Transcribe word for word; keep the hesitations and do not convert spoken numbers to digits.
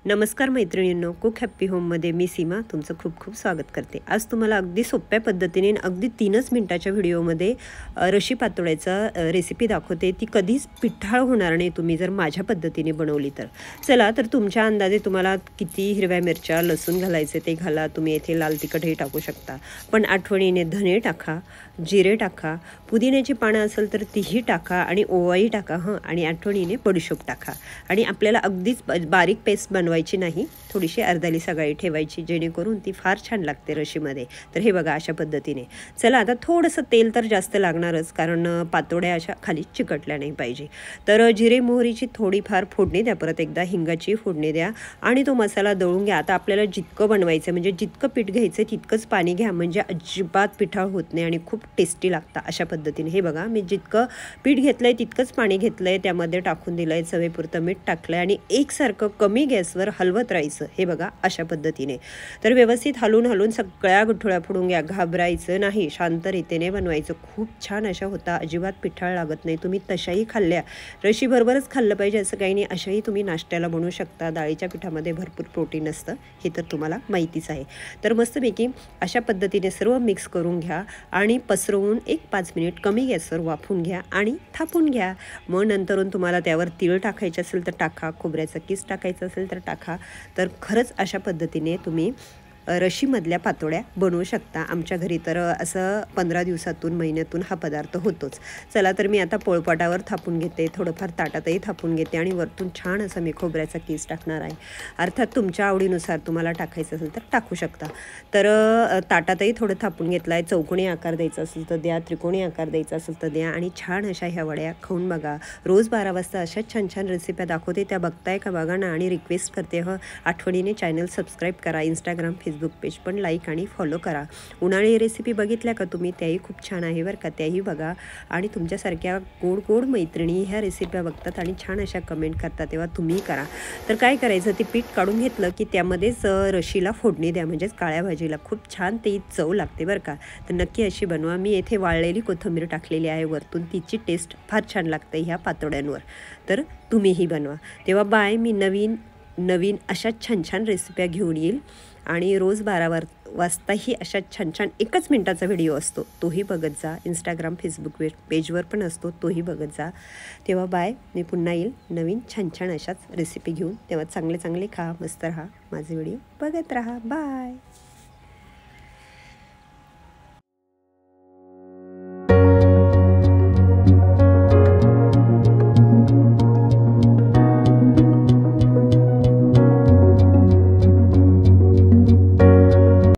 नमस्कार मैत्रिणींनो, cook happy होममध्ये मी सीमा तुमचं खूप खूप स्वागत करते। आज तुम्हाला अगदी सोप्या पद्धतीने अगदी तीनच मिनिटाच्या व्हिडिओमध्ये रशी पातोड्याचा रेसिपी दाखवते। ती कधीच पिठाळ होणार नाही तुम्ही जर माझ्या पद्धतीने बनवली तर। चला तर तुमच्या अंदाजे तुम्हाला किती हिरव्या मिरच्या लसूण घालायचे ते घाला। तुम्ही येथे लाल तिखटही टाकू शकता, पण आठवणीने धने टाका, जिरे टाका, पुदिन्याची पानं असेल तर तीही टाका आणि ओवाही टाका हां, आणि आठवणीने बडीशोप टाका। आणि आपल्याला अगदीच बारीक पेस्ट बनवायची नाही, थोडीशी अर्धाली सगळी ठेवायची जेणेकरून ती फार छान लागते रशीमध्ये। तर हे बघा अशा पद्धतीने। चला आता थोडंसं तेल तर जास्त लागणारच, कारण पातोड्या अशा खाली चिकटल्या नाही पाहिजे। तर जिरे मोहरीची थोडीफार फोडणी द्या, परत एकदा हिंगाची फोडणी द्या आणि तो मसाला दळून घ्या। आता आपल्याला जितकं बनवायचं म्हणजे जितकं पीठ घ्यायचं तितकंच पाणी घ्या, म्हणजे अजिबात पिठाळ होत नाही आणि खूप टेस्टी लागतं अशा पद्धतीने। हे बघा मी जितकं पीठ घेतलंय तितकंच पाणी घेतलंय, त्यामध्ये टाकून दिलंय, चवीपुरतं मीठ टाकलंय आणि एकसारखं कमी गॅसवर हलवत राहायचं। हे बघा अशा पद्धतीने। तर व्यवस्थित हलून हलून सगळ्या गुठळ्या फोडून घ्या, घाबरायचं नाही, शांत रीतीने बनवायचं। खूप छान अशा होता, अजिबात पिठाळ लागत नाही। तुम्ही तशाही खाल्ल्या, रशी बरोबरच खाल्लं पाहिजे असं काही नाही, अशाही तुम्ही नाश्त्याला बनवू शकता। डाळीच्या पिठामध्ये भरपूर प्रोटीन असतं, हे तर तुम्हाला माहितीच आहे। तर मस्तपैकी अशा पद्धतीने सर्व मिक्स करून घ्या आणि पसरवून एक पाच मिनिट कमी गॅसवर वाफून घ्या आणि थापून घ्या। मग नंतरून तुम्हाला त्यावर तीळ टाकायचे असेल तर टाका, खोबऱ्याचा किस टाकायचं असेल तर टाका। तर खरंच अशा पद्धतीने तुम्ही रशीमधल्या पातोड्या बनवू शकता। आमच्या घरी तर असं पंधरा दिवसातून महिन्यातून हा पदार्थ होतोच। चला तर मी आता पोळपाटावर थापून घेते, थोडंफार ताटातही थापून घेते आणि वरतून छान असं मी खोबऱ्याचा किस टाकणार आहे। अर्थात तुमच्या आवडीनुसार तुम्हाला टाकायचं असेल तर टाकू शकता। तर ताटातही थोडं थापून घेतलं आहे। चौकोनी आकार द्यायचा असेल तर द्या, त्रिकोणी आकार द्यायचा असेल तर द्या आणि छान अशा ह्या वड्या खाऊन बघा। रोज बारा वाजता अशाच छान छान रेसिप्या दाखवते, त्या बघताय का बघा ना। आणि रिक्वेस्ट करते हं, आठवणीने चॅनल सबस्क्राईब करा, इंस्टाग्राम फेसबुक पेज पण लाईक आणि फॉलो करा। उन्हाळी रेसिपी बघितल्या का तुम्ही, त्याही खूप छान आहे बरं का, त्याही बघा। आणि तुमच्यासारख्या गोड गोड मैत्रिणी ह्या रेसिप्या बघतात आणि छान अशा कमेंट करतात, तेव्हा तुम्ही करा। तर काय करायचं, ते पीठ काढून घेतलं की त्यामध्येच रशीला फोडणी द्या, म्हणजेच काळ्या भाजीला खूप छान ते चव लागते बरं का। तर नक्की अशी बनवा। मी येथे वाळलेली कोथिंबीर टाकलेली आहे वरतून, तिची टेस्ट फार छान लागते ह्या पातोड्यांवर। तर तुम्हीही बनवा। तेव्हा बाय, मी नवीन नवीन अशा छान छान रेसिप्या घेऊन येईल आणि रोज बारा वार वाजताही अशा छान छान एकच मिनटाचा व्हिडिओ असतो, तोही बघत जा। इंस्टाग्राम फेसबुक पेजवर पण असतो, तोही बघत जा। तेव्हा बाय, मी पुन्हा येईल नवीन छान छान अशाच रेसिपी घेऊन। तेव्हा चांगले चांगले खा, मस्त राहा, माझे व्हिडिओ बघत राहा। बाय।